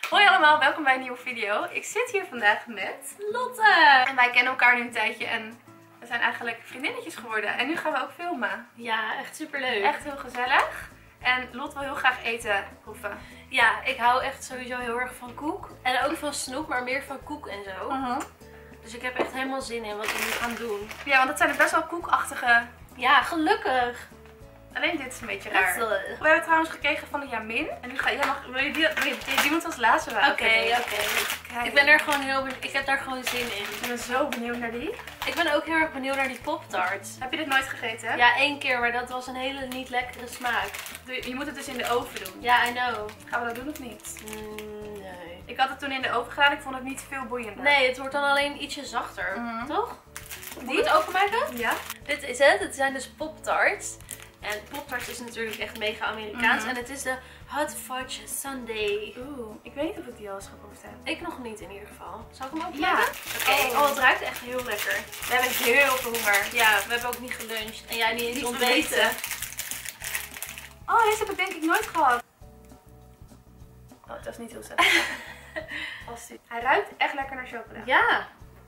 Hoi allemaal, welkom bij een nieuwe video. Ik zit hier vandaag met Lotte! En wij kennen elkaar nu een tijdje en we zijn eigenlijk vriendinnetjes geworden. En nu gaan we ook filmen. Ja, echt superleuk. Echt heel gezellig. En Lot wil heel graag eten proeven. Ja, ik hou echt sowieso heel erg van koek. En ook van snoep, maar meer van koek en zo. Dus ik heb echt helemaal zin in wat we nu gaan doen. Ja, want het zijn best wel koekachtige. Ja, gelukkig. Alleen dit is een beetje raar. We We hebben trouwens gekregen van de Jamin. En nu wil je die moet als laatste waren. Oké. Ik ben er gewoon heel benieuwd. Ik heb daar gewoon zin in. Ik ben zo benieuwd naar die. Ik ben ook heel erg benieuwd naar die Pop-Tarts. Heb je dit nooit gegeten? Ja, 1 keer, maar dat was een hele niet lekkere smaak. Je moet het dus in de oven doen. Ja, I know. Gaan we dat doen of niet? Nee. Ik had het toen in de oven gedaan. Ik vond het niet veel boeiender. Nee, het wordt dan alleen ietsje zachter. Toch? Moet Die? ik het openmaken? Ja. Dit is het. Het zijn dus Pop-Tarts. En Pop-Tarts is natuurlijk echt mega Amerikaans. En het is de Hot Fudge Sundae. Oeh, ik weet niet of ik die al eens geproefd heb. Ik nog niet in ieder geval. Zal ik hem openmaken? Ja. Oké. Oh, het ruikt echt heel lekker. We hebben heel veel honger. Ja, we hebben ook niet geluncht. En jij niet eens Niet ontbeten. Oh, deze heb ik denk ik nooit gehad. Oh, dat is niet heel sterk. Hij ruikt echt lekker naar chocola. Ja,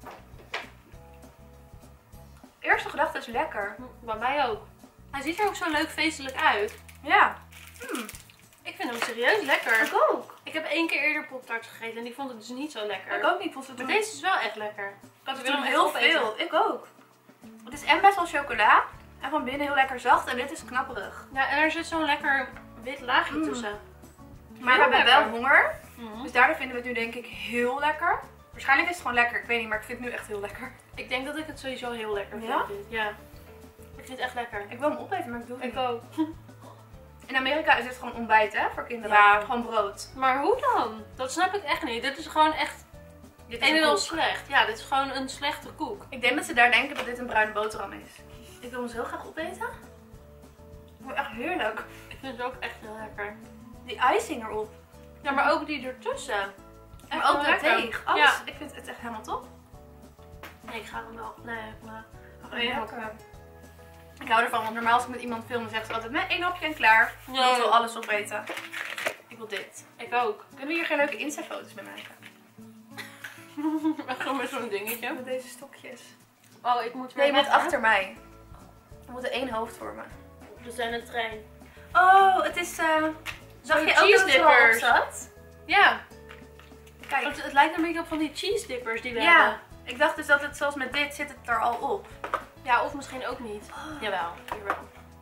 Eerste gedachte is lekker. bij mij ook. Hij ziet er ook zo leuk feestelijk uit. Ja. Ik vind hem serieus lekker. Ik ook. Ik heb 1 keer eerder Pop-Tarts gegeten en die vond ik dus niet zo lekker. Ik ook niet. Vond het Maar toen deze is wel echt lekker. ik had Ik er wil toen hem heel echt opeten. veel. Ik ook. Het is en best wel chocola. En van binnen heel lekker zacht. En dit is knapperig. Ja, en er zit zo'n lekker wit laagje tussen. Maar we Heel hebben wel lekker. honger. Mhm. Dus daardoor vinden we het nu denk ik heel lekker. Waarschijnlijk is het gewoon lekker. Ik weet niet, maar ik vind het nu echt heel lekker. Ik denk dat ik het sowieso heel lekker vind. Ja? Ja. Ik vind het echt lekker. Ik wil hem opeten, maar ik doe het Ik niet. ook. In Amerika is dit gewoon ontbijt, hè? Voor kinderen. Ja. Gewoon brood. Maar hoe dan? Dat snap ik echt niet. Dit is gewoon echt Dit een en een al koek. slecht. Ja, dit is gewoon een slechte koek. Ik denk dat ze daar denken dat dit een bruine boterham is. Ik wil hem zo graag opeten. Ik vind het echt heerlijk. Ik vind het ook echt heel lekker. Die icing erop. Ja, maar ook die ertussen. Maar ook de lekker. deeg. Alles. Ja. Ik vind het echt helemaal top. Nee, ik ga hem wel. Nee, maar. Lekker. Ik hou ervan, want normaal als ik met iemand film, dan zegt ze altijd met 1 hapje en klaar. Ja. Ik wil alles opeten. Ik wil dit. Ik ook. Kunnen we hier geen leuke Insta-foto's mee maken? Gewoon met zo'n dingetje. Met deze stokjes. Oh, ik moet weer. Nee, je moet weg, hè? achter mij. We moeten 1 hoofd vormen. We zijn een trein. Oh, het is... Zag Zo'n je ook dat het er al op cheese zat? Ja. Kijk. Het lijkt een beetje op van die cheese dippers die we Ja. hebben. Ik dacht dus dat het zoals met dit zit het er al op. Ja, of misschien ook niet. Jawel, jawel.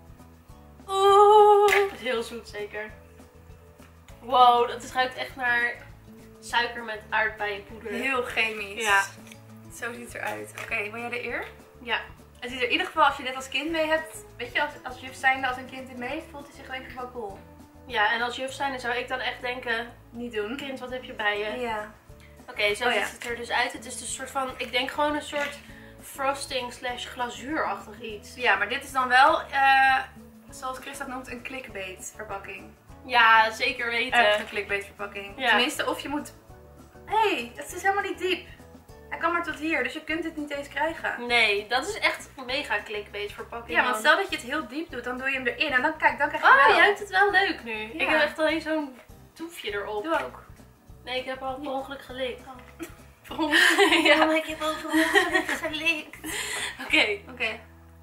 Oeh. Het is heel zoet zeker. Wow, het ruikt echt naar suiker met aardbeienpoeder. Heel chemisch. Ja. Zo ziet het eruit. Oké, wil jij de eer? Ja. Het is er in ieder geval als je dit als kind mee hebt. Weet je, als juf zijnde als een kind dit mee heeft, voelt hij zich denk ik wel cool. Ja, en als juf zijn zou ik dan echt denken, Niet doen. kind, wat heb je bij je? Ja. Oké, zo Oh ja. ziet het er dus uit. Het is dus een soort van, ik denk gewoon een soort frosting slash glazuurachtig iets. Ja, maar dit is dan wel, zoals Chris dat noemt, een clickbait verpakking. Ja, zeker weten. Echt een clickbait verpakking. Ja. Tenminste, of je moet... Hé, het is helemaal niet diep. Hij kan maar tot hier, dus je kunt dit niet eens krijgen. Nee, dat is echt een mega clickbait verpakking. Ja, want man. stel dat je het heel diep doet, dan doe je hem erin en dan kijk, dan krijg je Oh, wel. jij hebt het wel leuk nu. Ja. Ik heb echt alleen zo'n toefje erop. Doe ook. Nee, ik heb al per ongeluk gelikt. Ja, maar ik heb ook gelikt. Oké. Oké.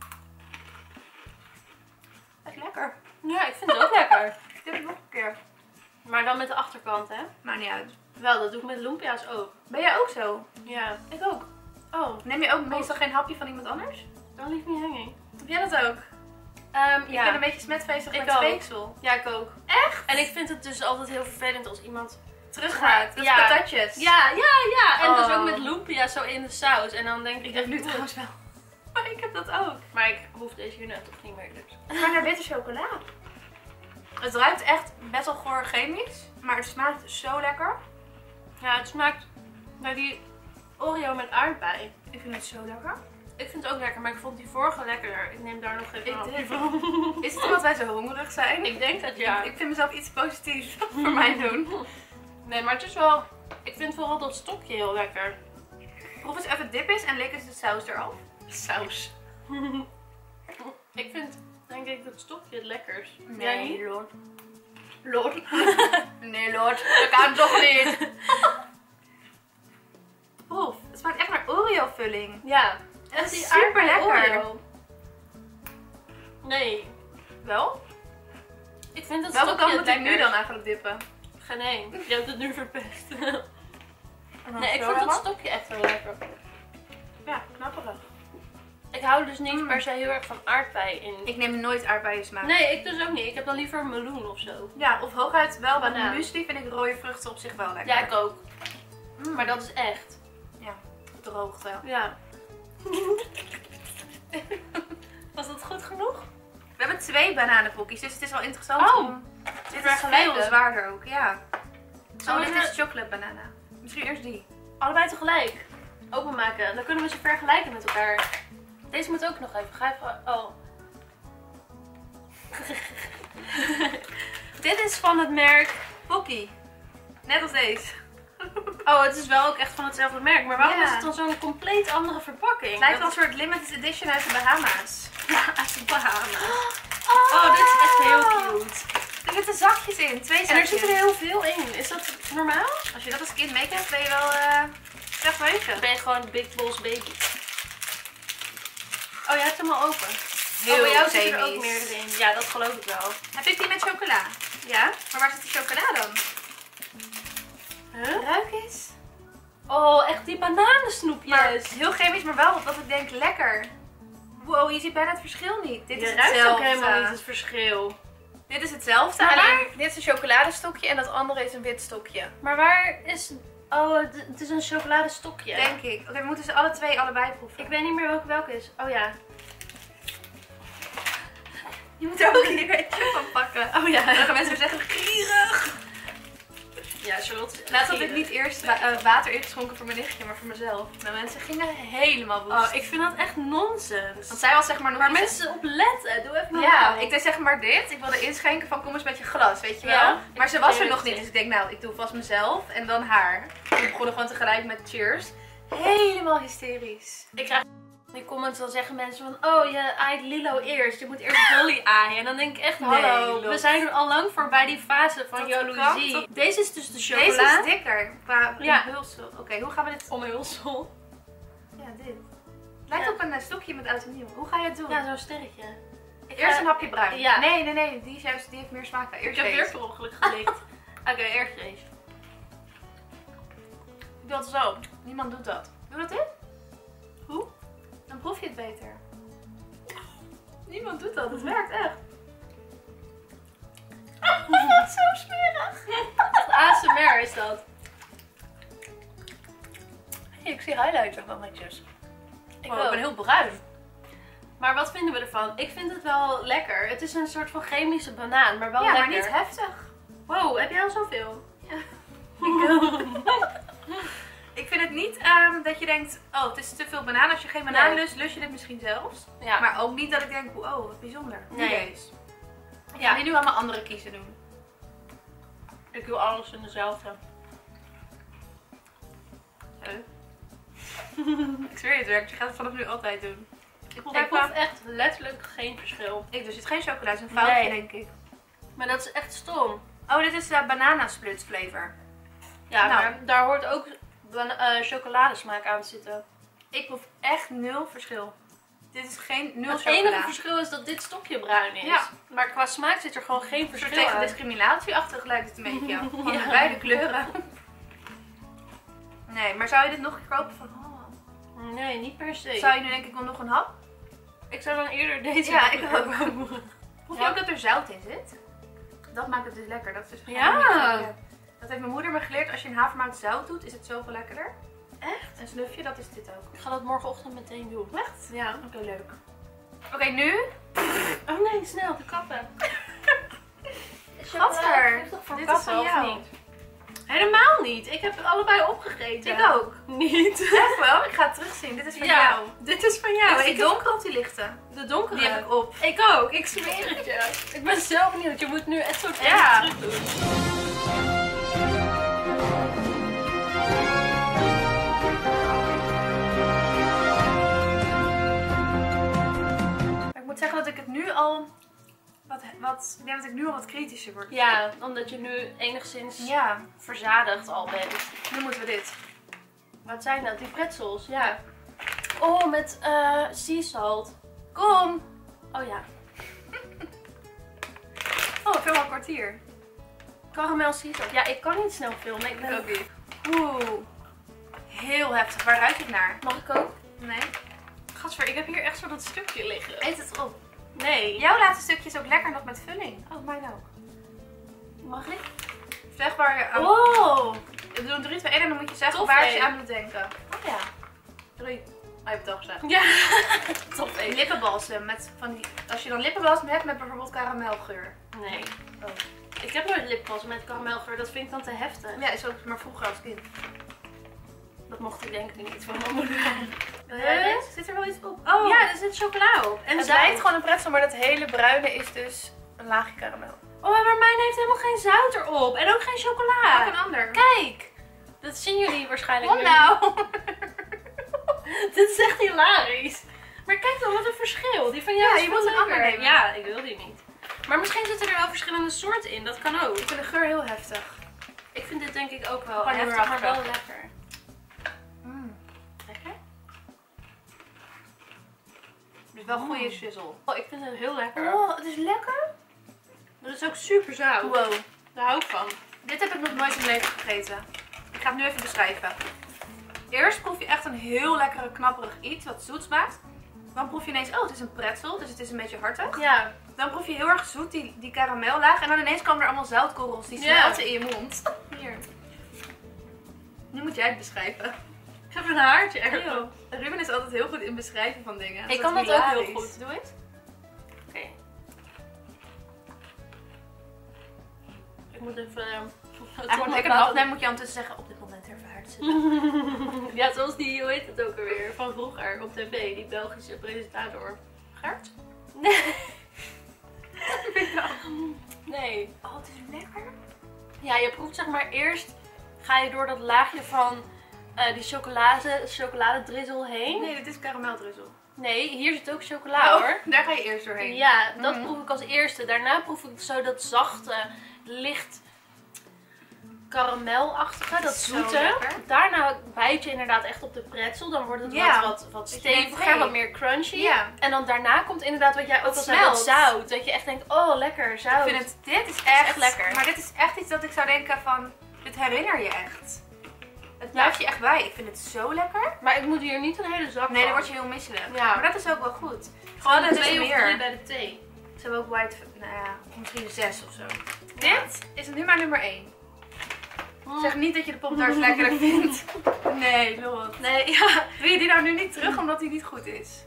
Echt lekker. Ja, ik vind het ook lekker. Ik doe het nog een keer. Maar dan met de achterkant, hè? Maakt niet uit. Wel, dat doe ik met lumpia's ook. Ben jij ook zo? Ja. Ik ook. Oh, Neem je ook meestal geen hapje van iemand anders? dan lief me hanging. Heb jij dat ook? Je Ja. bent een beetje smetvreesig Ik met ook. speeksel. Ja, ik ook. Echt? En ik vind het dus altijd heel vervelend als iemand... Teruggaat. Dat is Ja. patatjes. Ja. En dus Oh. ook met lumpia zo in de saus. En dan denk ik... Ik heb nu echt, trouwens wel. Maar ik heb dat ook. Maar ik hoef deze hier net toch niet meer, dus. Maar naar witte chocola. Het ruikt echt best wel goor chemisch. Maar het smaakt zo lekker. Ja, het smaakt naar die Oreo met aardbei. Ik vind het zo lekker. Ik vind het ook lekker, maar ik vond die vorige lekkerder. Ik neem daar nog even een Ik hapje denk- van. Is het omdat wij zo hongerig zijn? Ik denk dat ja. Ik vind mezelf iets positiefs voor mij doen. Nee, maar het is wel... Ik vind vooral dat stokje heel lekker. Proef eens even dip is en lik eens de saus eraf. Saus. Ik vind, denk ik, dat stokje het lekkers. Nee, Jij niet? joh. Lord. Nee, Lord. Dat kan toch niet. Proef. Het smaakt echt naar Oreo vulling. Ja. En Echt die super aardbei lekker. Oreo. Nee. Wel? Ik vind dat Welke stokje kant moet ik het nu dan lekkerst. eigenlijk dippen? Geen één. Je hebt het nu verpest. Oh, Nee, ik vind dat stokje echt wel lekker. Ja, knapperig. Ik hou dus niet per se heel erg van aardbei in. Ik neem nooit aardbeien smaak. Nee, ik dus ook niet. Ik heb dan liever een meloen of zo. Ja, of hooguit wel bij de Banaan. muesli vind ik rode vruchten op zich wel lekker. Ja, ik ook. Maar dat is echt. Ja, droogte. Ja. Was dat goed genoeg? We hebben 2 bananenpokkies, dus het is wel interessant Oh, om... Dit is vergelijken. veel zwaarder ook, ja. Zullen Oh, we dit ze is chocolate banana. Misschien eerst die. allebei tegelijk openmaken? Dan kunnen we ze vergelijken met elkaar. Deze moet ook nog even. Ga even... Oh. Dit is van het merk... Pokkie. Net als deze. Oh, het is wel ook echt van hetzelfde merk. Maar waarom Ja. is het dan zo'n compleet andere verpakking? Het lijkt wel een soort limited edition uit de Bahama's. Ja, uit de Bahamas. Oh, dit is echt heel cute. Er zitten zakjes in, 2 zakjes. En er zitten er heel veel in. Is dat normaal? Als je dat als kind meekrijgt, ben je wel echt weten. Dan ben je gewoon Big Boss Baby. Oh, jij hebt hem al open. Heel bij jou zitten er chemisch. ook meer erin. Ja, dat geloof ik wel. Heb ik die met chocola? Ja? Maar waar zit die chocola dan? Huh? Ruik eens. Oh, echt die bananensnoepjes. Maar heel chemisch, maar wel dat ik denk lekker. Wow, je ziet bijna het verschil niet. Dit is Je ruikt ook hetzelfde. helemaal niet het verschil. Dit is hetzelfde, Maar alleen dit is een chocoladestokje en dat andere is een wit stokje. Maar waar is... Oh, het is een chocoladestokje. Denk ik. Oké, we moeten ze alle 2 allebei proeven. Ik weet niet meer welke is. Oh ja. Je moet er ook hier eentje van pakken. Oh ja. Dan gaan mensen weer zeggen, gierig. Ja, Charlotte. Laatst had ik niet eerst water ingeschonken voor mijn nichtje, maar voor mezelf. Nou, mensen gingen helemaal woest. Oh, ik vind dat echt nonsens. Want zij was zeg maar nog Waar iets- mensen op letten. Doe even Ja, normaal. ik deed zeg maar dit. Ik wilde inschenken van kom eens met je glas, weet je wel. Ja, Maar ik ze was er weet nog het niet, niet. dus ik denk nou, ik doe vast mezelf en dan haar. We begonnen gewoon tegelijk met cheers. Helemaal hysterisch. Ik krijg die comments, dan zeggen mensen van, oh, je aait Lilo eerst. Je moet eerst Dolly aaien. En dan denk ik echt, hallo, Lot. we zijn al lang voorbij die fase van Dat jaloezie. kan Deze is dus de chocola. Deze is dikker qua Ja. omhulsel. Oké, hoe gaan we dit... Omhulsel. Ja, dit. Het lijkt Ja. op een stokje met oud en nieuw. Hoe ga je het doen? Ja, zo'n sterretje. Eerst een hapje bruin. Ja. Nee, die heeft meer smaak. Ik Eerst heb deze. weer per ongeluk gelikt. Oké, eerst deze. Ik doe dat zo. Niemand doet dat. Doe dat dit? Hoe? Dan proef je het beter. Niemand doet dat. Het werkt echt. Zo smerig. ASMR is dat. Hey, ik zie highlights nog netjes. Ik Ik ook. ben heel bruin. Maar wat vinden we ervan? Ik vind het wel lekker. Het is een soort van chemische banaan, maar wel Ja, lekker. maar niet heftig. Wow, heb jij al zoveel? Ja. Ik vind het niet dat je denkt, oh het is te veel banaan. Als je geen banaan Nee. lust je dit misschien zelfs. Ja. Maar ook niet dat ik denk, oh wat bijzonder. Nee. Deze. Ik Ja. ga nu allemaal andere kiezen doen. Ik doe alles in dezelfde. Ik zweer je het werkt, je gaat het vanaf nu altijd doen. Ik proef Ik proef even. echt letterlijk geen verschil. Er zit geen chocola, het is een foutje Nee. denk ik. Maar dat is echt stom. Oh, dit is banana split flavor. Ja, Nou. maar daar hoort ook chocoladesmaak aan te zitten. Ik proef echt 0 verschil. Dit is geen 0 Het chocola. enige verschil is dat dit stokje bruin is. Ja. Maar qua smaak zit er gewoon geen Een soort verschil tegen aan. discriminatieachtig lijkt het een beetje. Gewoon Ja. met beide kleuren. Nee, maar zou je dit nog een keer kopen van... Oh. Nee, niet per se. Zou je nu denk ik wel nog een hap? Ik zou dan eerder deze Ja, nog ik een keer ook. kopen. Proef je Ja. ook dat er zout in zit? Dat maakt het dus lekker. Dat is Ja. Dat heeft mijn moeder me geleerd. Als je in havermout zout doet, is het zoveel lekkerder. Echt? Een snufje, dat is dit ook. Ik ga dat morgenochtend meteen doen. Echt? Ja. Oké, leuk. Oké, nu? Oh nee, snel, de kappen. Gadver. Giftig voor Dit is kappen, van of jou. niet? Helemaal niet. Ik heb het allebei opgegeten. Ik ook. Niet. Echt wel? Ik ga het terugzien. Dit is van Ja, jou. dit is van jou. Ja, is die Ik donker of die lichte? De donkere. Die heb ik op. Ik ook. Ik zweer het je. Ik ben zo benieuwd. Je moet nu echt zo Ja. terug doen. Maar ik moet zeggen dat ik het nu al ik denk dat ik nu al wat kritischer word. Ja, omdat je nu enigszins Ja, verzadigd al bent. nu moeten we dit. Wat zijn dat? Die pretzels, ja. Oh, met sea salt. Kom! Oh ja. Oh, ik film al een kwartier. Caramel sea salt. Ja, ik kan niet snel filmen. Ik ben ook niet. Oeh. Heel heftig. Waar ruik ik naar? Mag ik ook? Nee. Gadver, ik heb hier echt zo dat stukje liggen. Eet het op. Nee. Jouw laatste stukje is ook lekker nog met vulling. Oh, mijn ook. Mag ik? Zeg waar je aan... Oh! We doen 3, 2, 1 en dan moet je zeggen Tof, waar hé. je aan moet denken. Oh ja. 3. Oh, je hebt het al gezegd. Ja. Top 1. Lippenbalsem. Met van die... Als je dan lippenbalsem hebt met bijvoorbeeld karamelgeur. Nee. Oh. Ik heb nooit lipgloss met karamelgeur. Dat vind ik dan te heftig. Ja, is ook maar vroeger als kind. Dat mocht ik denk ik niet van mijn moeder. Zit er wel iets op? Oh. Ja, er zit chocola op. En Het zout. lijkt gewoon een pretzel, maar dat hele bruine is dus een laagje karamel. Oh, maar mijn heeft helemaal geen zout erop. En ook geen chocola. Ook een ander. Kijk. Dat zien jullie waarschijnlijk Kom nu. nou. Dit is echt hilarisch. Maar kijk dan, wat een verschil. Die van jou Ja, is je veel moet een ander leuker. nemen. Ja, ik wil die niet. Maar misschien zitten er wel verschillende soorten in. Dat kan ook. Ik vind de geur heel heftig. Ik vind dit denk ik ook wel Gewoon heel heftig, maar erg wel lekker. Lekker. Dus wel goede shizzle. Oh, ik vind het heel lekker. Oh, het is lekker. Dat is ook super zout. Wow. Daar hou ik van. Dit heb ik nog nooit in mijn leven gegeten. Ik ga het nu even beschrijven. Eerst proef je echt een heel lekkere knapperig iets wat zoet smaakt. Dan proef je ineens, oh het is een pretzel, dus het is een beetje hartig. Ja. Dan proef je heel erg zoet die karamellaag. En dan ineens komen er allemaal zoutkorrels die Ja. smelten in je mond. Hier. Nu moet jij het beschrijven. Ik heb een haartje erop. Eeuw. Ruben is altijd heel goed in beschrijven van dingen. Ik is kan dat ook hilarisch. heel goed. Doe eens. Oké. Ik moet even... Eigenlijk moet ik een hap nemen, moet je ondertussen zeggen, op dit moment ervaart ze. Ja, zoals die, hoe heet het ook alweer, van vroeger op tv, die Belgische presentator. Gert? Nee. Nee. Oh, het is lekker. Ja, je proeft zeg maar eerst, ga je door dat laagje van die chocoladedrizzle heen. Nee, dit is karameldrizzle. Nee, hier zit ook chocola hoor. Daar ga je eerst doorheen. Ja, dat proef ik als eerste. Daarna proef ik zo dat zachte, licht karamelachtige, dat Zo zoete. lekker. Daarna bijt je inderdaad echt op de pretzel. Dan wordt het Ja. wat je denkt, steviger, hey. wat meer crunchy. Ja. En dan daarna komt inderdaad wat jij ook al zei, smelt. dat zout. Dat je echt denkt, oh lekker, zout. Ik vind het, dit is echt lekker. Maar dit is echt iets dat ik zou denken van, dit herinner je echt. Het blijft je echt bij. Ik vind het zo lekker. Maar ik moet hier niet een hele zak Nee, van. dan word je heel misselijk. Ja. Maar dat is ook wel goed. Gewoon hadden een dus 2 of meer. 3 bij de thee. Ze hebben ook white, nou ja, misschien 6 of zo. Dit is nu maar nummer 1. Zeg niet dat je de poptarts lekkerder vindt. Nee, Lot. Nee, ja. Doe je die nou nu niet terug omdat die niet goed is?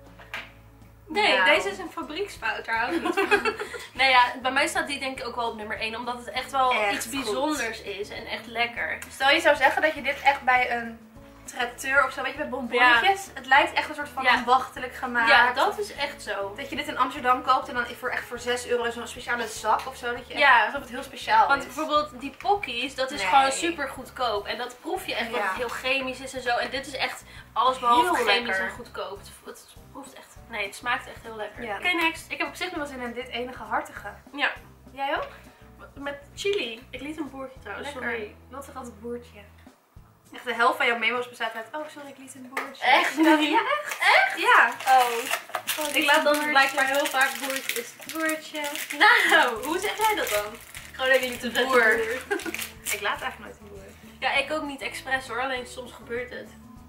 Nee, Nou. deze is een fabrieksfout, daar hou ik niet van. Nee ja, bij mij staat die denk ik ook wel op nummer 1, omdat het echt wel Echt iets bijzonders is en echt lekker. Stel je zou zeggen dat je dit echt bij een traiteur of zo, weet je, bij bonbonnetjes. Het lijkt echt een soort van Ja. ambachtelijk gemaakt. Ja, dat is echt zo. Dat je dit in Amsterdam koopt en dan voor 6 euro zo'n speciale zak of zo. Dat je echt, Ja. alsof het heel speciaal Want is. bijvoorbeeld die pokkies, dat is Nee. gewoon super goedkoop. En dat proef je echt dat Ja. het heel chemisch is en zo. En dit is echt alles behalve Heel chemisch lekker. en goedkoop. Het proeft echt, nee, het smaakt echt heel lekker. Ja. Oké, next. Ik heb op zich nog wel zin in dit enige hartige. Ja, Jij ook? met chili. Ik liet een boertje trouwens, sorry. Lotte had het boertje. Echt de helft van jouw memo's bestaat uit, oh sorry, ik liet een boertje. Echt? Ja, echt? Echt? Ja. Oh. Ik laat dan blijkbaar heel vaak boertjes. Boertje. Nou, hoe zeg jij dat dan? Gewoon dat ik liet een vette Boer. boer. Ik laat eigenlijk nooit een boer. Ja, ik ook niet expres hoor, alleen soms gebeurt het.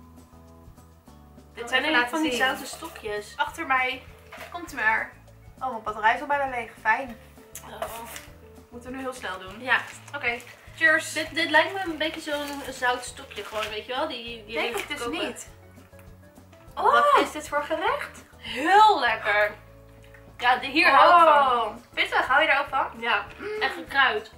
Dit Oh, zijn even eigenlijk laten van die zien. zoute stokjes. Achter mij. Komt u maar. Oh, mijn batterij is al bijna leeg. Fijn. Moeten we nu heel snel doen. Ja, Oké. Cheers. dit lijkt me een beetje zo'n zout stokje gewoon, weet je wel? Die denk hele ik dus goedkope. niet. Oh, Wat is dit voor gerecht? heel lekker. Ja, hier hou ik van. Pittig, hou je daar ook van? Ja, echt gekruid.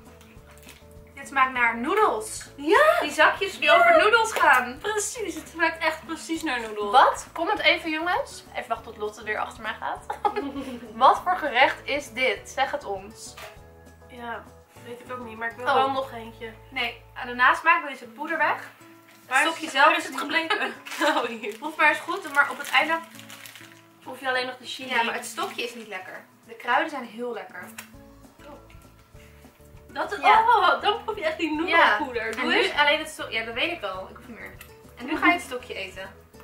Dit smaakt naar noedels. Ja, Die zakjes die over noedels gaan. precies. Het smaakt echt precies naar noedel. Wat? Comment even jongens. Even wachten tot Lotte weer achter mij gaat. Wat voor gerecht is dit? Zeg het ons. Ja, weet ik ook niet, maar ik wil Oh. wel nog eentje. Nee, aan de nasmaak wil je het poeder weg. Waar Het stokje zelf waar is het gebleven? Oh, hier. Proef maar eens goed, maar op het einde... Proef je alleen nog de chili. Ja, maar het stokje is niet lekker. De kruiden zijn heel lekker. Dan proef je echt die noedelpoeder. En nu alleen het stokje. Ja, dat weet ik al. Ik hoef niet meer. En nu ga je het stokje eten.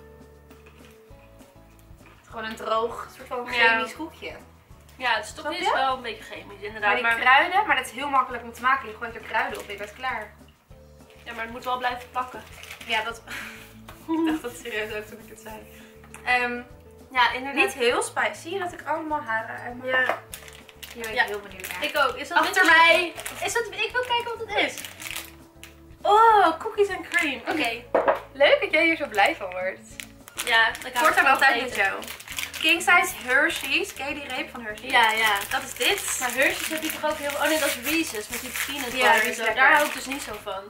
Het is gewoon een droog, soort van chemisch koekje. Ja, het stokje is wel een beetje chemisch, inderdaad. Maar die kruiden, maar dat is heel makkelijk om te maken. Je gooit er kruiden op en je bent klaar. Ja, maar het moet wel blijven plakken. Ja, dat... ik dacht dat serieus ook toen ik het zei. Ja, inderdaad. Niet heel spicy. Zie je dat ik allemaal haren uit mijn... Ja. Hier ben ik heel benieuwd naar. Ik ook. Is dat Achter mij! Ik wil kijken wat het is. Oh, cookies and cream. Oké. Leuk dat jij hier zo blij van wordt. Ja, Ik word er altijd met jou. King size Hershey's. Ken je die reep van Hershey's? Ja. Dat is dit. Maar Hershey's heb je toch ook heel... Oh nee, dat is Reese's met die peanut Ja, butter die is en zo. lekker. Daar hou ik dus niet zo van.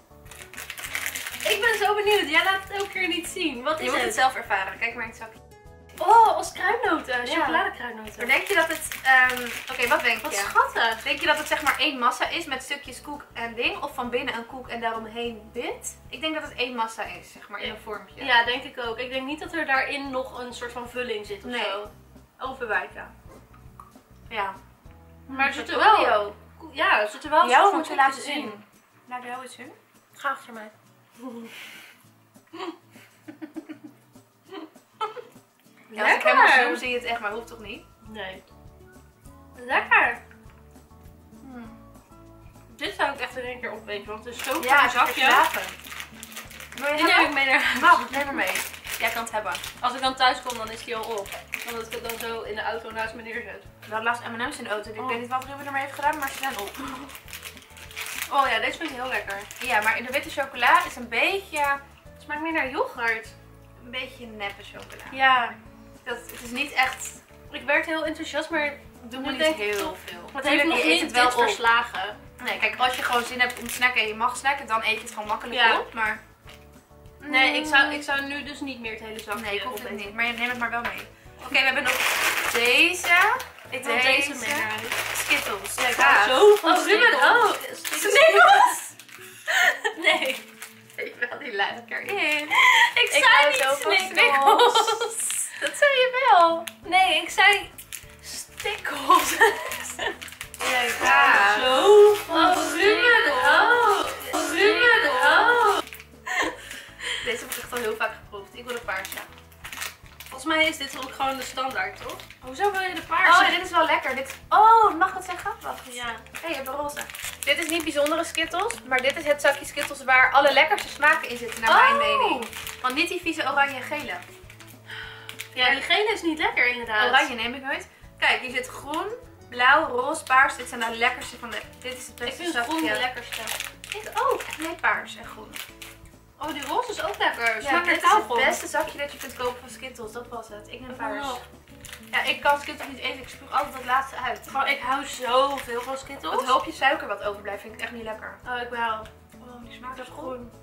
Ik ben zo benieuwd. Jij laat het elke keer niet zien. Wat Je is moet het het? zelf ervaren. Kijk maar in het zakje. Oh, als kruidnoten. Chocoladekruidnoten. Maar denk je dat het... Oké, wat denk je? Wat schattig. Denk je dat het zeg maar één massa is met stukjes koek en ding? Of van binnen een koek en daaromheen dit? Ik denk dat het één massa is, zeg maar, in een vormpje. Ja, denk ik ook. Ik denk niet dat er daarin nog een soort van vulling zit of Nee. zo. Overwijken. Ja. Maar er zit er wel... wel... Ja, er zit er wel een Jou soort moet je van laten koekjes in. zien. Laat jou eens zien. Ga achter mij. Ja, als ik helemaal zoom zie je het echt, maar hoeft toch niet? Nee. Lekker. Dit zou ik echt in één keer opeten, want het is zo'n klein zakje. Wil je Die neem ik mee naar huis. Nou, neem maar mee. Jij kan het hebben. Als ik dan thuis kom, dan is die al op. Omdat ik het dan zo in de auto naast me neerzet. We hadden laatst M&M's in de auto. Ik weet niet wat Ruben ermee heeft gedaan, maar ze zijn op. Oh ja, deze vind ik heel lekker. Ja, maar in de witte chocola is een beetje... Het smaakt meer naar yoghurt. Een beetje neppe chocola. Ja. Het is niet echt... Ik werd heel enthousiast, maar Doe nu me niet denk ik heel toch- veel. het heeft nog je eet niet het wel dit op. verslagen. Nee, kijk, als je gewoon zin hebt om te snacken en je mag snacken, dan eet je het gewoon makkelijk Ja. op. Maar... Nee, ik zou nu dus niet meer het hele zakje Nee, ik hoef het opeten. niet. Maar neem het maar wel mee. Oké, we hebben nog deze. Ik wil deze mee naar huis. Skittles. Ja, ik Graag. hou zo van Oh, Ruben Skittles. ook. Skittles? Nee. Ik wil die lekker in. Ik Ik zei hou niet zo van Snickers. Dat zei je wel. Nee, ik zei stikkels. Ja, graag. Zo Oh, Ruben ook. Ruben ook. Deze heb ik echt al heel vaak geproefd. Ik wil de paarse. Volgens mij is dit ook gewoon de standaard, toch? Hoezo wil je de Oh, paarse? ja, dit is wel lekker. Oh, mag ik het zeggen? Wacht. Ja. Hé, je hebt een roze. Dit is niet bijzondere Skittles, maar dit is het zakje Skittles waar alle lekkerste smaken in zitten, naar mijn mening. Want niet die vieze oranje en gele. Ja, die gele is niet lekker inderdaad. Oranje neem ik nooit. Kijk, hier zit groen, blauw, roze, paars. Dit zijn de lekkerste van de... Dit is het Ik beste vind zakje. groen de lekkerste. Dit ook. Nee, paars en groen. Oh, die roze is ook lekker. Ja, Smaakt dit naar is het kauwgom. beste zakje dat je kunt kopen van Skittles. Dat was het. Ik neem Oh, paars. no. Ja, ik kan Skittles niet eten. Ik spuug altijd het laatste uit. Gewoon, ik hou zoveel van Skittles. Het hoopje suiker wat overblijft vind ik echt niet lekker. Oh, ik wel. Oh, die smaakt Dat zo is goed. groen.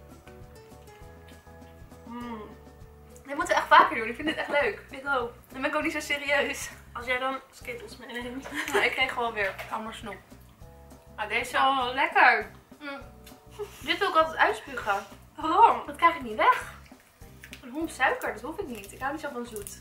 Dit moeten we echt vaker doen. Ik vind dit echt leuk. Ik ook. Dan ben ik ook niet zo serieus. Als jij dan Skittles meeneemt. Nou, ik kreeg gewoon weer allemaal snoep. Maar deze... Oh, lekker. Dit wil ik altijd uitspugen. Oh. Dat krijg ik niet weg. Een homp suiker, dat hoef ik niet. Ik hou niet zo van zoet.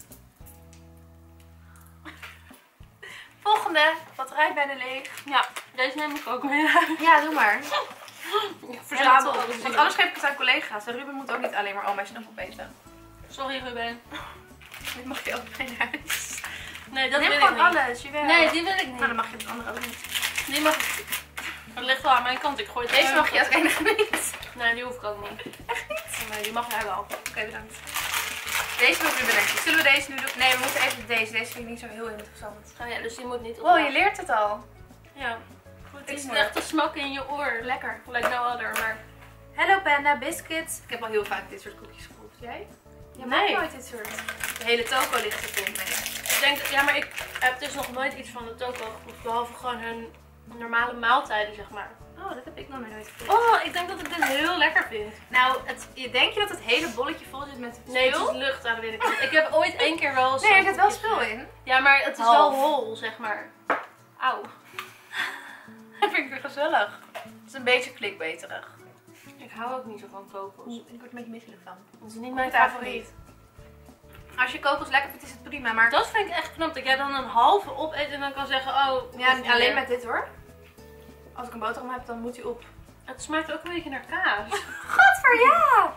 Volgende. Batterij bijna leeg. Ja, deze neem ik ook mee. Ja, doe maar. Ik Verzamel verzamel alles. Want anders geef ik het aan collega's. En Ruben moet ook niet alleen maar al mijn snoep opeten. Sorry Ruben. Dit mag je ook mee naar huis. Nee, dat Neem wil ik gewoon niet. alles. Jawel. Nee, die wil ik niet. Nou, dan mag je het andere ook niet. Die mag ik. Het ligt wel aan mijn kant. Ik gooi het Deze er- mag je als enige niet. Nee, die hoef ik ook niet. Echt niet? Nee, die mag jij wel. Oké, bedankt. Deze wil Ruben denk ik. Zullen we deze nu doen? Nee, we moeten even deze. Deze vind ik niet zo heel interessant. Oh ja, dus die moet niet op. Wow, je leert het al. Ja. Goed, het is Teamwork. echt te smakken in je oor. Lekker. Like no other, maar... Hello Panda Biscuits. Ik heb al heel vaak dit soort koekjes geproefd. Jij? Jij maakt Nee. nooit dit soort. De hele toko ligt er vol mee. Ik denk dat, ja, maar ik heb dus nog nooit iets van de toko geproefd. Behalve gewoon hun normale maaltijden, zeg maar. Oh, dat heb ik nog nooit geproefd. Oh, ik denk dat ik dit heel lekker vind. Nou, denk je dat het hele bolletje vol zit met spul? Nee, het is lucht aan de binnenkant. Ik heb ooit één keer wel... Nee, er zit wel spul in. Ja, maar het is Half. wel hol, zeg maar. Auw. Dat vind ik weer gezellig. Het is een beetje klikbeterig. Ik hou ook niet zo van kokos. Ik word er een beetje misselijk van. Dat is niet mijn Komt daar favoriet. Als je kokos lekker vindt, is het prima. Maar Dat vind ik echt knap, dat jij dan een halve opeet en dan kan zeggen, oh... ja, alleen met dit hoor. Als ik een boterham heb, dan moet hij op. Het smaakt ook een beetje naar kaas. Gadver, ja!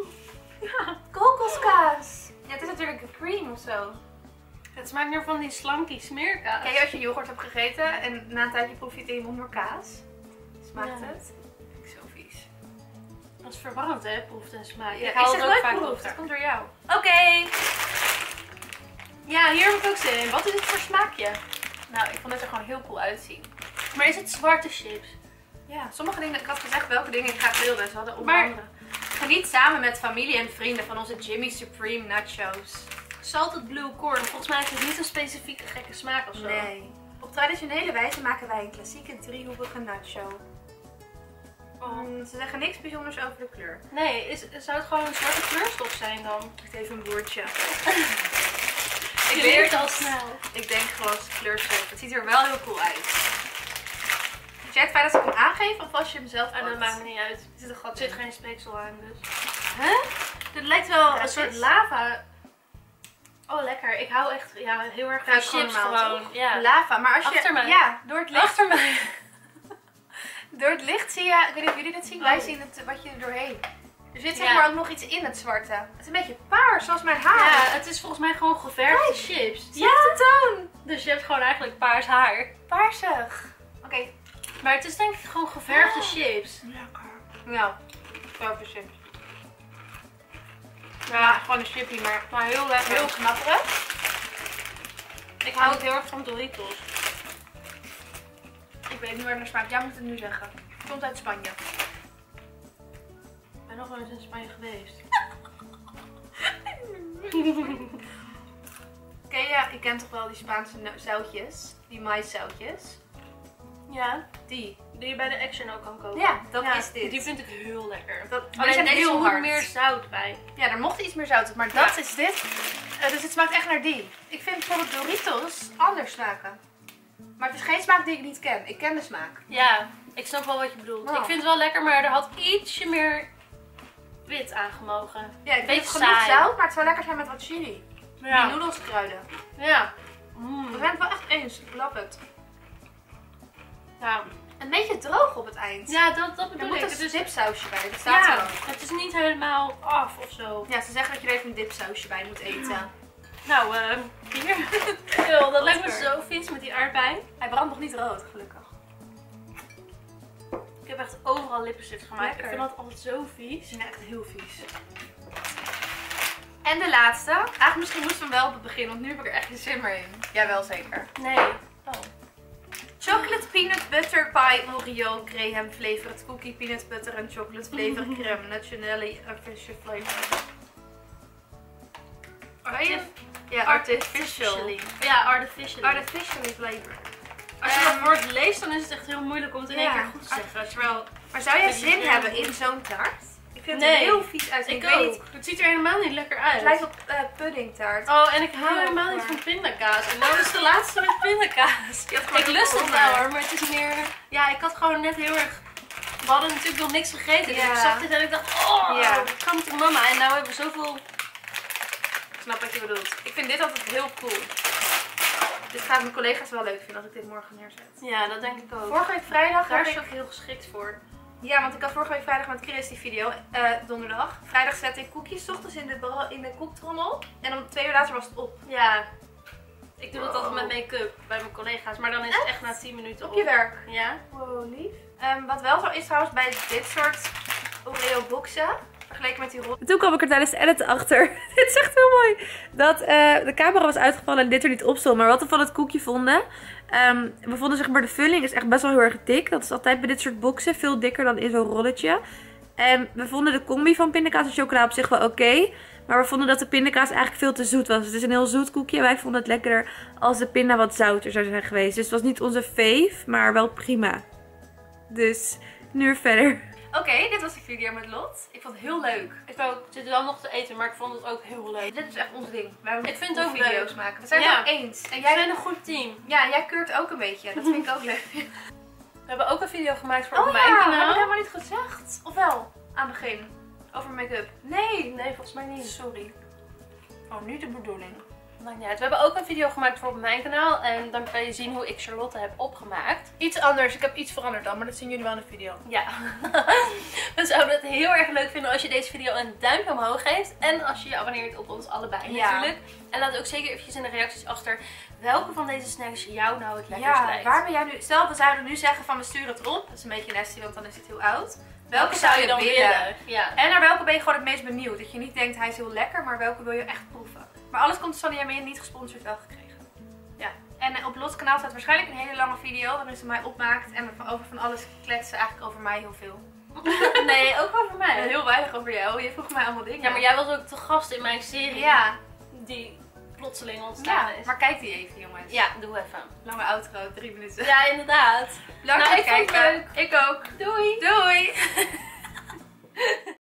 Kokoskaas. Ja, het is natuurlijk een cream of zo. Het smaakt naar van die slankie smeerkaas. Kijk, als je yoghurt hebt gegeten en na een tijdje proef je het in je mond door kaas. Smaakt Ja. het? Vind ik zo vies. Dat is verwarrend hè, proeft en smaak. Ja, ik haal zeg het ook nooit vaak proef. op. Dat komt door jou. Oké. Ja, hier heb ik ook zin in. Wat is het voor smaakje? Nou, ik vond het er gewoon heel cool uitzien. Maar is het zwarte chips? Ja, sommige dingen, ik had gezegd welke dingen ik graag wilde. Ze hadden onder Maar- andere. Geniet samen met familie en vrienden van onze Jimmy Supreme nachos. Salted blue corn. Volgens mij heeft het niet een specifieke gekke smaak of zo. Nee. Op traditionele wijze maken wij een klassieke driehoekige nacho. Oh. Ze zeggen niks bijzonders over de kleur. Nee, zou het gewoon een zwarte kleurstof zijn dan? Ik geef een boertje. Ik weet leer het het al niet. snel. Ik denk gewoon kleurstof. Het ziet er wel heel cool uit. Vind jij het fijn als ik hem aangeef of als je hem zelf En dat pakt? maakt me niet uit. Er zit een Er gat zit in. geen speeksel aan dus. Huh? Dit lijkt wel Ja, een het soort is- lava. Oh lekker. Ik hou echt heel erg van Ruikt gewoon chips normaal, gewoon. toch? Ja. Lava, maar als je... Achter mij. Ja, door het licht. Achter mij. Door het licht zie je... Ik weet niet of jullie dit zien. Wij Oh. zien het wat je er doorheen. Er zit Ja. zeg maar ook nog iets in het zwarte. Het is een beetje paars, zoals mijn haar. Ja, het is volgens mij gewoon geverfde chips. Zie je de toon? Dus je hebt gewoon eigenlijk paars haar. Paarsig. Oké. Maar het is denk ik gewoon geverfde chips. Lekker. Nou, zelfde chips. Ja, gewoon een chipje, maar heel lekker. heel knapperig. Ik hou ook heel erg van Doritos. Ik weet niet waar het naar smaakt. Jij moet het nu zeggen. Het komt uit Spanje. Ik ben nog wel eens in Spanje geweest. Je kent toch wel die Spaanse zoutjes? Die maïszoutjes? Ja, Die. die je bij de Action ook kan kopen. Ja, dat Ja, is dit. Die vind ik heel lekker. Die Alleen zijn deze heel moet hard. meer zout bij. Ja, er mocht iets meer zout op, maar dat is dit. Dus het smaakt echt naar die. Ik vind bijvoorbeeld Doritos anders smaken. Maar het is geen smaak die ik niet ken. Ik ken de smaak. Ja, ik snap wel wat je bedoelt. Nou. Ik vind het wel lekker, maar er had ietsje meer wit aangemogen. Ja, ik vind Beetje het genoeg saai. zout, maar het zou lekker zijn met wat chili. Ja. Die noedels kruiden. Ja. We zijn het wel echt eens. Ik love het. Ja. Een beetje droog op het eind. Ja, dat Er bedoel moet ik. een Het is, dipsausje bij. Dat staat er ja, ook. het is niet helemaal af of zo. Ja, ze zeggen dat je er even een dipsausje bij moet eten. Nou, hier. Yo, dat lijkt me Godver. zo vies met die aardbei. Hij brandt nog niet rood, gelukkig. Ik heb echt overal lippenstift gemaakt. Lekker. Ik vind dat altijd zo vies. Ja, echt heel vies. En de laatste. Eigenlijk misschien moesten we hem wel op het begin, want nu heb ik er echt geen zin meer in. Jij wel zeker. Nee. Oh. Chocolate peanut butter pie Oreo crème flavored cookie peanut butter en chocolate flavored crème nationally artificial flavor. Ja, artificial. Ja, artificially. Artificially flavor. Als je dat woord leest, dan is het echt heel moeilijk om het in één keer goed te zeggen. Terwijl, Maar zou jij Dat je zin het hebben niet in zo'n taart? Ik vind Nee. het er heel vies uit. ik weet ook. niet. Het ziet er helemaal niet lekker Het uit. lijkt op puddingtaart. Oh, en ik hou Heel helemaal niet goor. van pindakaas. En nou is de laatste met pindakaas. Je had gewoon Ik lust het honger. wel hoor, maar het is meer... Ja, ik had gewoon net heel erg... We hadden natuurlijk nog niks gegeten, dus Ja. ik zag dit en ik dacht, oh, Ja. come to mama. En nou hebben we zoveel... Ik snap wat je bedoelt. Ik vind dit altijd heel cool. Dit gaat mijn collega's wel leuk vinden als ik dit morgen neerzet. Ja, dat denk ik ook. Vorige week vrijdag Daar heb is ik... het ook heel geschikt voor. Ja, want ik had vorige week vrijdag met Chris die video, donderdag. Vrijdag zette ik koekjes 's ochtends in de koektrommel. En om 2 uur later was het op. Ja. Ik doe dat Wow. altijd met make-up bij mijn collega's, maar dan is het echt na 10 minuten Op je werk. Ja. Wow, lief. Wat wel zo is trouwens bij dit soort Oreo boxen, vergeleken met die rol. Toen kwam ik er tijdens het editen achter. Dit is echt heel mooi. Dat de camera was uitgevallen en dit er niet op stond. Maar wat we van het koekje vonden. We vonden zeg maar de vulling is echt best wel heel erg dik. Dat is altijd bij dit soort boxen veel dikker dan in zo'n rolletje. En we vonden de combi van pindakaas en chocola op zich wel oké. Maar we vonden dat de pindakaas eigenlijk veel te zoet was. Het is een heel zoet koekje. Wij vonden het lekkerder als de pinda wat zouter zou zijn geweest. Dus het was niet onze fave, maar wel prima. Dus nu weer verder. Oké, dit was de video met Lot. Ik vond het heel leuk. Ik ook. Ik zit wel nog te eten, maar ik vond het ook heel leuk. Dit is echt ons ding. Ik vind het ook video's leuk. maken. We zijn Ja. het ook eens. En Wij jij, zijn een goed team. ja, jij keurt ook een beetje. Dat vind ik ook leuk. We hebben ook een video gemaakt voor Oh op ja, mijn dat heb ik kanaal. helemaal niet gezegd. Of wel? Aan het begin. Over make-up. Nee. Nee, volgens mij niet. Sorry. Oh, niet de bedoeling. Maakt niet uit. We hebben ook een video gemaakt voor op mijn kanaal. En dan kan je zien hoe ik Charlotte heb opgemaakt. Iets anders. Ik heb iets veranderd dan, maar dat zien jullie wel in de video. Ja. We zouden het heel erg leuk vinden als je deze video een duimpje omhoog geeft. En als je je abonneert op ons allebei natuurlijk. En laat ook zeker eventjes in de reacties achter welke van deze snacks jou nou het lekkerst lijkt. Waar ben jij nu? Stel, we zouden nu zeggen van we sturen het op. Dat is een beetje nasty, want dan is het heel oud. Welke zou je dan willen? Ja. En naar welke ben je gewoon het meest benieuwd? Dat je niet denkt hij is heel lekker, maar welke wil je echt proeven? Maar alles komt van Yamin, niet gesponsord, wel gekregen. Ja. En op Lots kanaal staat waarschijnlijk een hele lange video waarin ze mij opmaakt en we over van alles kletsen. Eigenlijk over mij heel veel. Nee, ook over mij. Heel weinig over jou. Je vroeg mij allemaal dingen. Ja, maar jij was ook te gast in mijn serie. Ja. Die plotseling ontstaan is. Maar kijk die even, jongens. Ja, doe even. Lange outro, 3 minuten. Ja, inderdaad. Bedankt voor het ik vond kijken. het leuk. Ik ook. Doei. Doei.